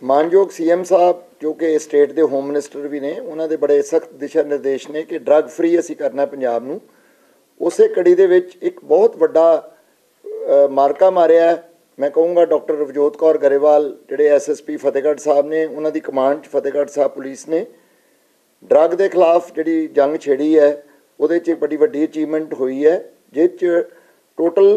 मानयोग CM साहब जो कि स्टेट के होम मिनिस्टर भी ने, उन्होंने बड़े सख्त दिशा निर्देश ने कि ड्रग फ्री असी करना पंजाब नूं। उस कड़ी दे विच एक बहुत वड्डा मार्का मारिया है। मैं कहूँगा डॉक्टर रवजोत कौर गरेवाल जिहड़े SSP फतेहगढ़ साहब ने, उन्होंने कमांड फतेहगढ़ साहब पुलिस ने ड्रग के खिलाफ जी जंग छेड़ी है, वो बड़ी वड्डी अचीवमेंट हुई है, जिस टोटल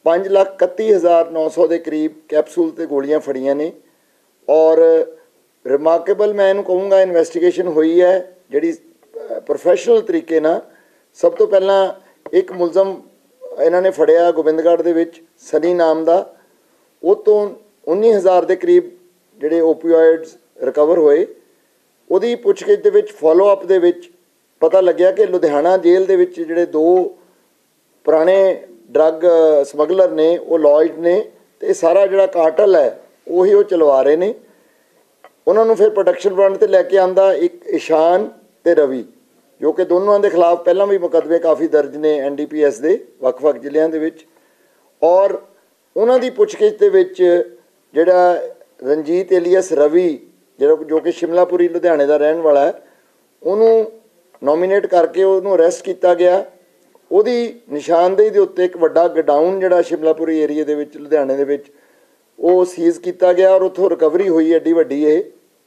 5,31,900 के करीब कैप्सूल ते गोलियां फड़ियां ने। और रिमार्केबल मैं इन्हूं कहूँगा इन्वेस्टिगेशन हुई है जिहड़ी प्रोफैशनल तरीके नाल। सब तो पहला एक मुलजम इन्होंने फड़िया गोबिंदगढ़ दे विच सनी नाम का, वो तो 19,000 के करीब जिहड़े ओपीओइड्स रिकवर होए। उहदी पुछगिछ दे विच फॉलोअप दे विच पता लग्या कि लुधियाना जेल दे विच जिहड़े 2 पुराने ड्रग समगलर ने वो लॉयड ने, तो सारा जिहड़ा कार्टल है उही वो चलवा रहे ने। उन्होंने फिर प्रोटेक्शन वारंट ते लैके आंदा एक ईशान ते रवि, जो कि दोनों के खिलाफ पहला भी मुकदमे काफ़ी दर्ज ने NDPS के वक्-वक् जिलियां दे विच। और उन्हों की पुछगिछ दे विच जिहड़ा रंजीत एलियस रवि जो कि शिमलापुरी लुधियाने का रहने वाला है, उन्होंने नॉमीनेट करके उन्होंने अरैसट किया गया। उहदी निशानदेही के उत्ते एक वड्डा गोडाउन जिहड़ा शिमलापुरी एरिए दे विच लुधियाने दे विच वो सीज़ किया गया और उत्थों रिकवरी हुई एड्डी वड्डी है।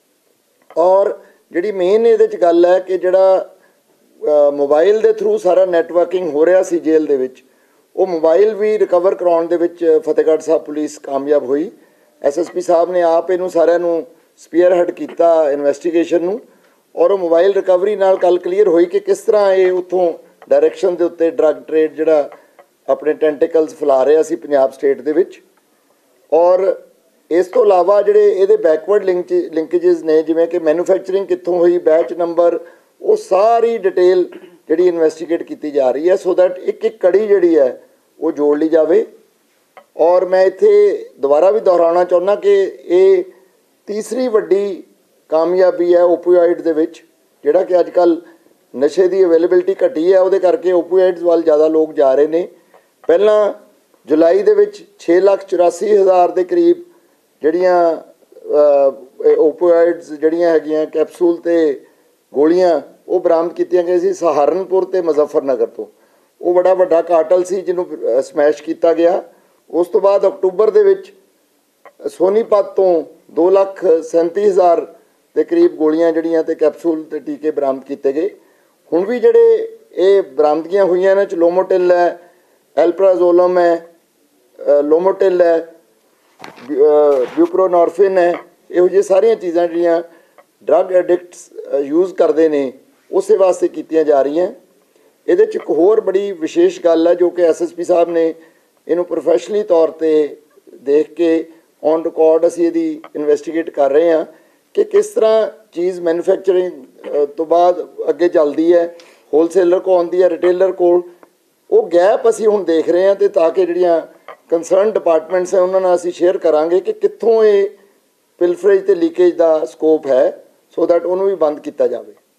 और जिहड़ी मेन इहदे च गल है कि जिहड़ा मोबाइल के थ्रू सारा नैटवर्किंग हो रहा सी जेल दे विच, वो मोबाइल भी रिकवर कराउण दे विच फतेहगढ़ साहब पुलिस कामयाब हुई। SSP साहब ने आप इनू सारिਆਂ ਨੂੰ स्पीयरहेड किया इन्वेस्टिगेशन नूं, और मोबाइल रिकवरी नाल गल क्लीयर हुई कि किस तरह ये उत्थों डायरैक्शन के उत्ते ड्रग ट्रेड जिहड़ा अपने टेंटिकल्स फैला रहा सी पंजाब स्टेट दे विच। और इस तो इलावा जिहड़े इहदे बैकवर्ड लिंकेजेस ने, जिवें कि मैन्युफैक्चरिंग कित्थों हुई, बैच नंबर, वो सारी डिटेल जिहड़ी इन्वेस्टिगेट की जा रही है, सो दैट एक एक कड़ी जिहड़ी है वो जोड़ ली जाए। और मैं इत्थे दोबारा भी दोहराना चाहुंदा कि ये तीसरी वड्डी कामयाबी है ओपीओइड दे विच, जिहड़ा कि अजकल नशे की अवेलेबिलिटी घटी है, उहदे करके ओपीओइड्स वाल ज़्यादा लोग जा रहे हैं। पहला जुलाई दे विच 6,84,000 के करीब जिहड़ियां ओपीओइड्स जिहड़ियां हैगियां कैप्सूल ते गोलियां वो बरामद कीतियां गई सी सहारनपुर ते मुजफ्फरनगर तो। वो बड़ा वड्डा कार्टल सी जिन्हों समैश किया गया। उस तो बाद अक्तूबर दे विच सोनीपत तो 2,37,000 के करीब गोलियां जिहड़ियां ते कैप्सूल ते टीके बरामद किए गए। हुण भी जिहड़े ये बरामदगियां हुईयां इन्हां च लोमोटिल है, एल्प्राजोलम है, लोमोटिल है, ब्यूप्रोनॉर्फिन है, इहो जिही सारिया चीज़ां जिहड़ियां ड्रग एडिक्ट्स यूज़ करते हैं उस वास्ते कीतियां जा रही हैं। इहदे च एक होर बड़ी विशेष गल है जो कि SSP साहब ने इनू प्रोफैशनली तौर पर देख के ऑन रिकॉर्ड असी इहदी इन्वेस्टिगेट कर रहे हैं कि किस तरह चीज़ मैन्युफैक्चरिंग तो बाद अगे चलती है, होलसेलर को आती है, रिटेलर को, वो गैप असी हुण देख रहे हैं। तो ताकि जिहड़ियां कंसर्न डिपार्टमेंट्स हैं उन्होंने असी शेयर करांगे कि कित्थों ये पिलफरेज ते लीकेज का स्कोप है, सो दैट उन्होंने भी बंद किया जाए।